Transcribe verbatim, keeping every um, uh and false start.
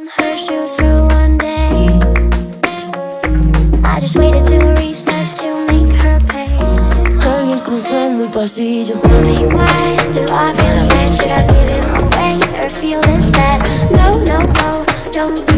on her shoes for one day. I just waited till recess to make her pay. Alguien cruzando el pasillo. Tell me why do I feel sad? Should I give him away or feel this bad? No, no, no, don't